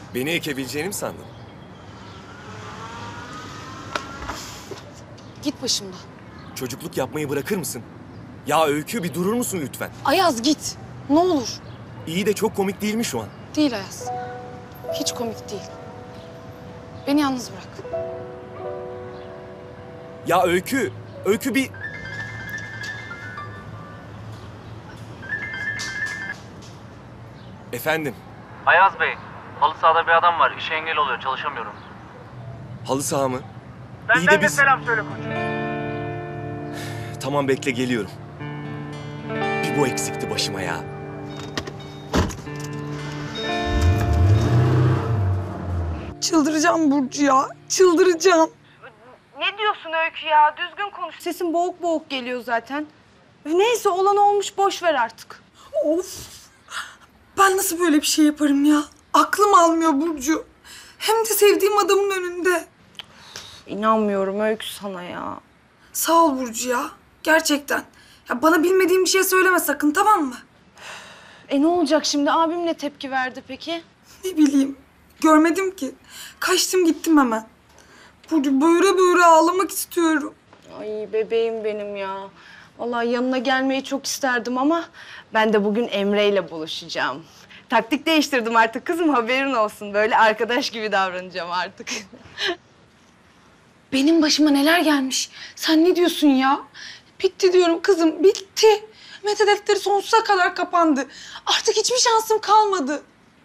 Beni ekebileceğini mi sandın? Git başımdan. Çocukluk yapmayı bırakır mısın? Ya Öykü, bir durur musun lütfen? Ayaz git. Ne olur. İyi de çok komik değil mi şu an? Değil Ayaz. Hiç komik değil. Beni yalnız bırak. Ya Öykü, Öykü bir... Efendim, Ayaz Bey, halı sahada bir adam var. İşe engel oluyor, çalışamıyorum. halı saha mı? İyi Benden de de biz... selam söyle koçum. Tamam, bekle, geliyorum. Bir bu eksikti başıma ya. Çıldıracağım Burcu ya. Çıldıracağım. Ne diyorsun Öykü ya? Düzgün konuş. Sesin boğuk boğuk geliyor zaten. Neyse olan olmuş, boş ver artık. Of. Ben nasıl böyle bir şey yaparım ya? Aklım almıyor Burcu. Hem de sevdiğim adamın önünde. İnanmıyorum Öykü sana ya. Sağ ol Burcu ya. Gerçekten. Ya bana bilmediğim bir şey söyleme sakın, tamam mı? Ne olacak şimdi? Abim ne tepki verdi peki? Ne bileyim. Görmedim ki. Kaçtım gittim hemen. Burcu böyle böyle ağlamak istiyorum. Ay bebeğim benim ya. Vallahi yanına gelmeyi çok isterdim ama ben de bugün Emre ile buluşacağım. Taktik değiştirdim artık kızım, haberin olsun. Böyle arkadaş gibi davranacağım artık. Benim başıma neler gelmiş. Sen ne diyorsun ya? Bitti diyorum kızım, bitti. Mete defteri sonsuza kadar kapandı. Artık hiçbir şansım kalmadı.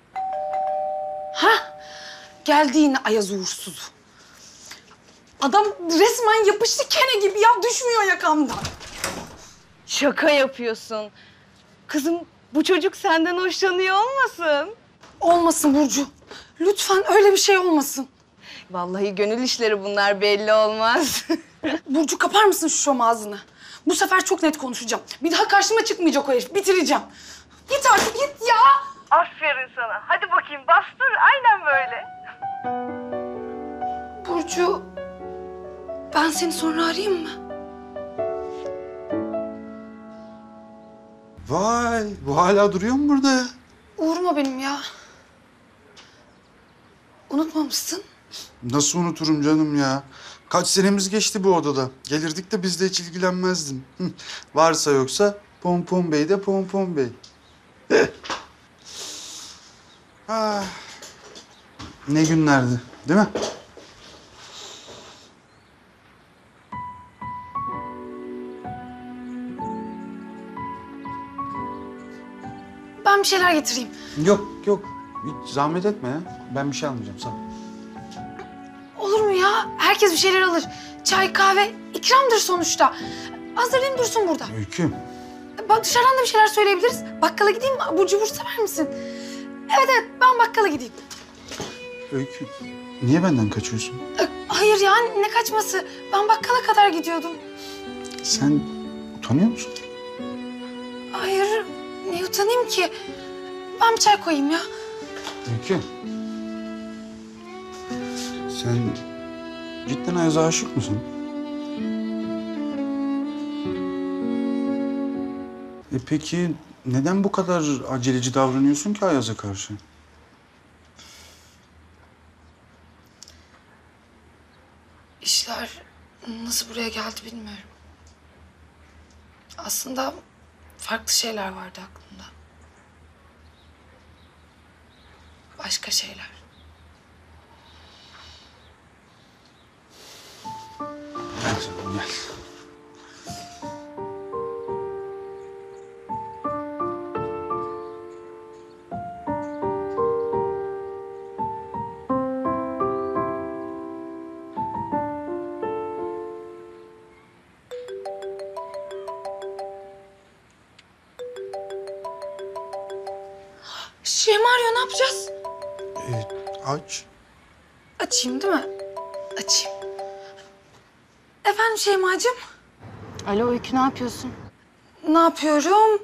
Hah, geldi yine Ayaz uğursuzu. Adam resmen yapıştı kene gibi ya, düşmüyor yakamdan. Şaka yapıyorsun. Kızım bu çocuk senden hoşlanıyor olmasın? Olmasın Burcu. Lütfen öyle bir şey olmasın. Vallahi gönül işleri bunlar, belli olmaz. Burcu kapar mısın şu şom ağzını? Bu sefer çok net konuşacağım. Bir daha karşıma çıkmayacak o herif. Bitireceğim. Git artık git ya. Aferin sana. Hadi bakayım bastır. Aynen böyle. Burcu, ben seni sonra arayayım mı? Vay, bu hala duruyor mu burada ya? Uğur'um benim ya. Unutmamışsın. Nasıl unuturum canım ya? Kaç senemiz geçti bu odada. Gelirdik de biz de hiç ilgilenmezdin. Varsa yoksa Pompon Bey de Pompon Bey. Ah. Ne günlerdi, değil mi? Ben bir şeyler getireyim. Yok, yok. Hiç zahmet etme ya. Ben bir şey almayacağım, sağ ol. Olur mu ya? Herkes bir şeyler alır. Çay, kahve ikramdır sonuçta. Hazırlayayım dursun burada. Öykü, Bak dışarıdan da bir şeyler söyleyebiliriz. Bakkala gideyim mi? Abur cubur sever misin? Evet evet, ben bakkala gideyim. Öykü. Niye benden kaçıyorsun? Hayır ya, ne kaçması? Ben bakkala kadar gidiyordum. Sen utanıyor musun? Hayır, ne utanayım ki? Ben bir çay koyayım ya. Öykü. Sen cidden Ayaz'a aşık mısın? Peki neden bu kadar aceleci davranıyorsun ki Ayaz'a karşı? İşler nasıl buraya geldi bilmiyorum. Aslında farklı şeyler vardı aklımda. Başka şeyler. Gel canım gel. Şeyma arıyor, ne yapacağız? Aç. Açayım değil mi? Açayım. Efendim Şeymacığım? Alo Öykü, ne yapıyorsun? Ne yapıyorum?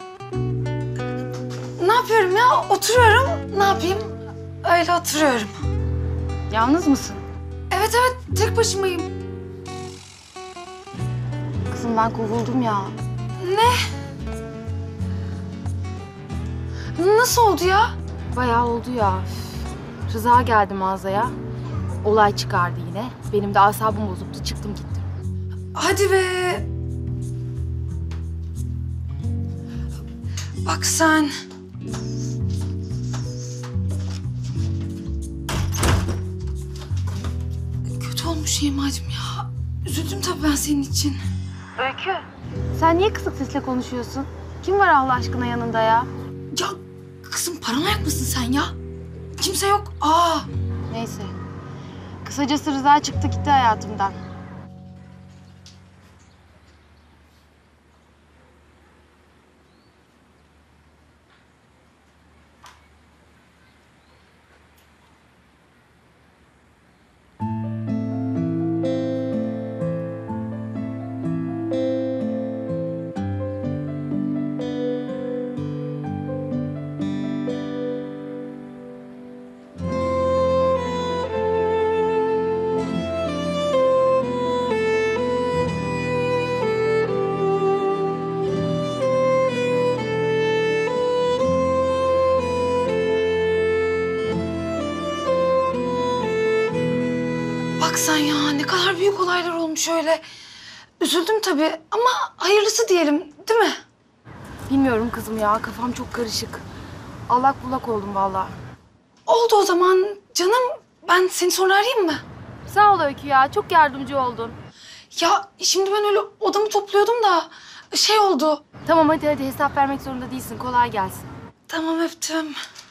Ne yapıyorum ya? Oturuyorum. Ne yapayım? Öyle oturuyorum. Yalnız mısın? Evet evet, tek başımayım. Kızım ben kovuldum ya. Nasıl oldu ya? Bayağı oldu ya. Rıza geldi mağazaya. Olay çıkardı yine. Benim de asabım bozuktu. Çıktım gittim. Hadi be. Bak sen. Kötü olmuş Şeyma'cığım ya. Üzüldüm tabii ben senin için. Öykü. Sen niye kısık sesle konuşuyorsun? Kim var Allah aşkına yanında ya? Ya kızım paranoyak mısın sen ya? Kimse yok. Neyse. Kısacası Rıza çıktı gitti hayatımdan. Bak sen ya ne kadar büyük olaylar olmuş öyle. Üzüldüm tabii ama hayırlısı diyelim değil mi? Bilmiyorum kızım ya. Kafam çok karışık. Allak bullak oldum vallahi. Oldu o zaman canım. Ben seni sonra arayayım mı? Sağ ol Öykü ya. Çok yardımcı oldun. Ya şimdi ben öyle odamı topluyordum da şey oldu. Tamam hadi hesap vermek zorunda değilsin. Kolay gelsin. Tamam öptüm.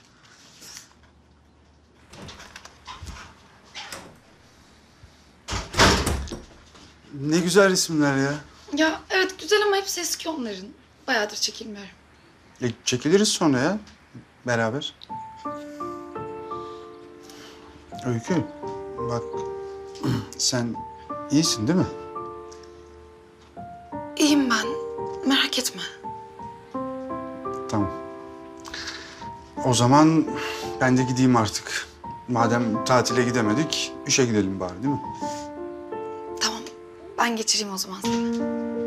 Ne güzel resimler ya. Ya evet güzel ama hepsi eski onların. Bayağıdır çekilmiyorum. Çekiliriz sonra ya. Beraber. Öykü, bak sen iyisin değil mi? İyiyim ben. Merak etme. Tamam. O zaman ben de gideyim artık. Madem tatile gidemedik, işe gidelim bari değil mi? Tamam. Ben geçireyim o zaman seni.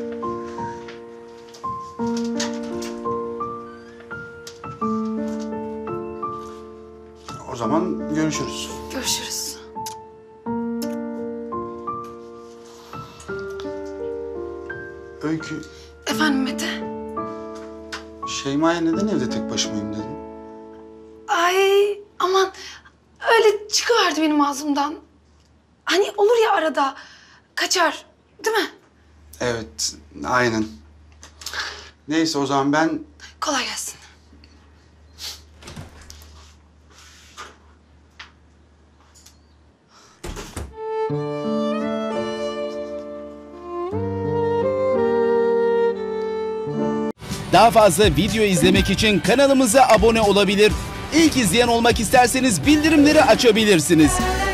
O zaman görüşürüz. Görüşürüz. Öykü, Efendim Mete? Şeyma'ya neden evde tek başımayım dedin? Ay aman öyle çıkıverdi benim ağzımdan. Hani olur ya arada kaçar değil mi? Evet, aynen. Neyse o zaman ben... Kolay gelsin. Daha fazla video izlemek için kanalımıza abone olabilir. İlk izleyen olmak isterseniz bildirimleri açabilirsiniz.